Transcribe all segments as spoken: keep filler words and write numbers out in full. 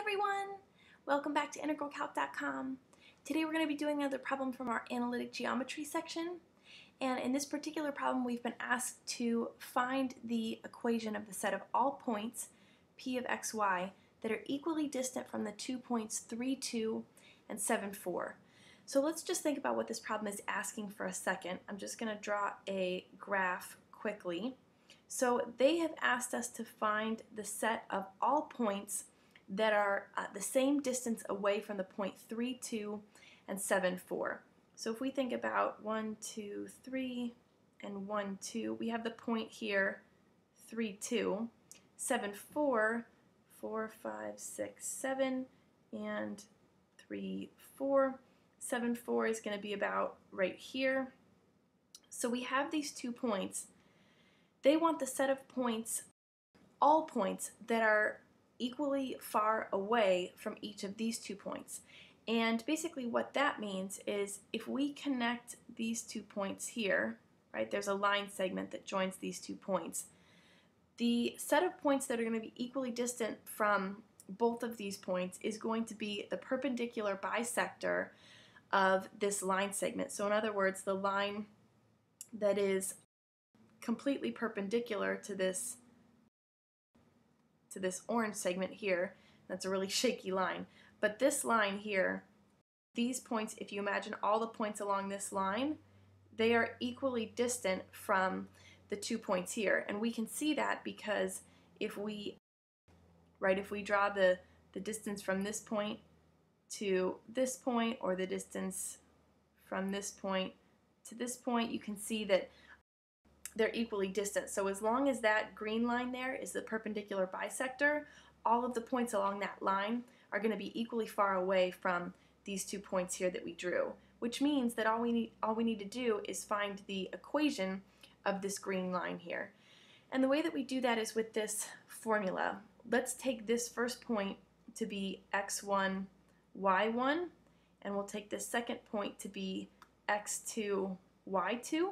everyone! Welcome back to integral calc dot com. Today we're going to be doing another problem from our Analytic Geometry section. And in this particular problem we've been asked to find the equation of the set of all points P of xy that are equally distant from the two points three, two and seven, four. So let's just think about what this problem is asking for a second. I'm just going to draw a graph quickly. So they have asked us to find the set of all points that are uh, the same distance away from the point three, two and seven, four. So if we think about one, two, three and one, two, we have the point here three, two, seven, four, four, five, six, seven and three, four. seven, four is going to be about right here. So we have these two points. They want the set of points, all points that are equally far away from each of these two points. And basically what that means is if we connect these two points here, right, there's a line segment that joins these two points. The set of points that are going to be equally distant from both of these points is going to be the perpendicular bisector of this line segment. So in other words, the line that is completely perpendicular to this to this orange segment here. That's a really shaky line. But this line here, these points, if you imagine all the points along this line, they are equally distant from the two points here. And we can see that because if we, right, if we draw the, the distance from this point to this point, or the distance from this point to this point, you can see that they're equally distant. So as long as that green line there is the perpendicular bisector, all of the points along that line are going to be equally far away from these two points here that we drew, which means that all we need, all we need to do is find the equation of this green line here. And the way that we do that is with this formula. Let's take this first point to be x one, y one, and we'll take this second point to be x two, y two.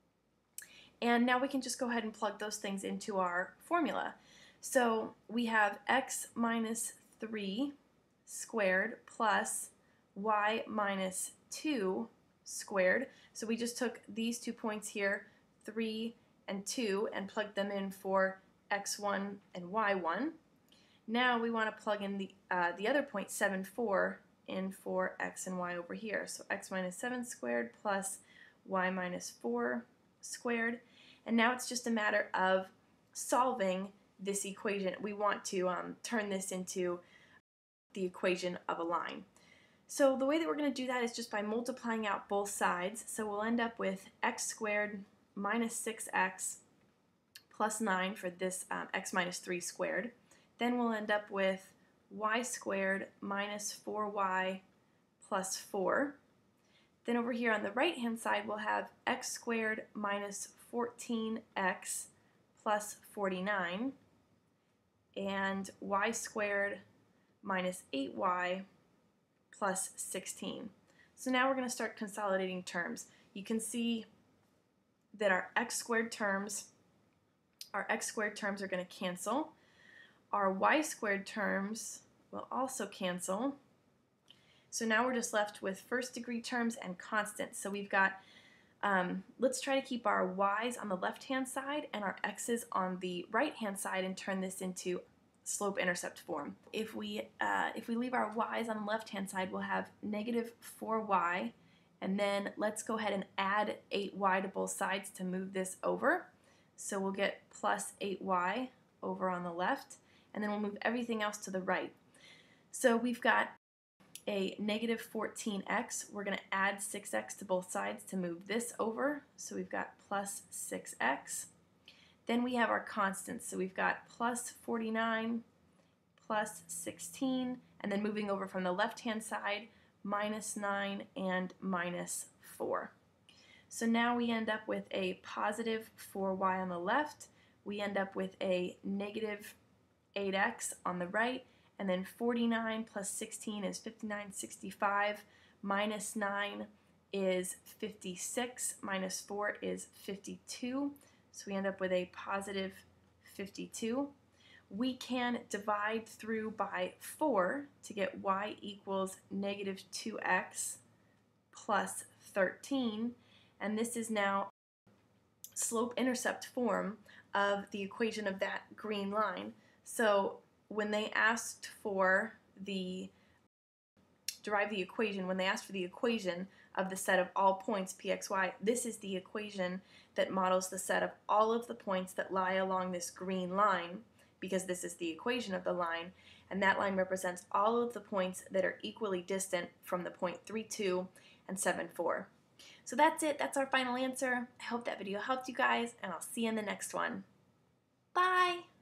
And now we can just go ahead and plug those things into our formula. So we have x minus three squared plus y minus two squared. So we just took these two points here, three and two, and plugged them in for x one and y one. Now we want to plug in the, uh, the other point, seven, four, in for x and y over here. So x minus seven squared plus y minus four squared. And now it's just a matter of solving this equation. We want to um, turn this into the equation of a line. So the way that we're going to do that is just by multiplying out both sides. So we'll end up with x squared minus six x plus nine for this um, x minus three squared. Then we'll end up with y squared minus four y plus four. Then over here on the right hand side we'll have x squared minus fourteen x plus forty-nine and y squared minus eight y plus sixteen. So now we're going to start consolidating terms. You can see that our x squared terms, our x squared terms are going to cancel. Our y squared terms will also cancel. So now we're just left with first degree terms and constants. So we've got, um, let's try to keep our y's on the left hand side and our x's on the right hand side and turn this into slope-intercept form. If we, uh, if we leave our y's on the left hand side, we'll have negative four y, and then let's go ahead and add eight y to both sides to move this over. So we'll get plus eight y over on the left, and then we'll move everything else to the right. So we've got a negative fourteen x. We're going to add six x to both sides to move this over. So we've got plus six x. Then we have our constants. So we've got plus forty-nine, plus sixteen, and then moving over from the left-hand side, minus nine and minus four. So now we end up with a positive four y on the left. We end up with a negative eight x on the right. And then forty-nine plus sixteen is fifty-nine, sixty-five, minus nine is fifty-six, minus four is fifty-two. So we end up with a positive fifty-two. we can divide through by four to get y equals negative two x plus thirteen, and this is now slope-intercept form of the equation of that green line. So when they asked for the derive the equation, when they asked for the equation of the set of all points pxy, this is the equation that models the set of all of the points that lie along this green line, because this is the equation of the line, and that line represents all of the points that are equally distant from the point three, two and seven, four. So that's it. That's our final answer. I hope that video helped you guys, and I'll see you in the next one. Bye!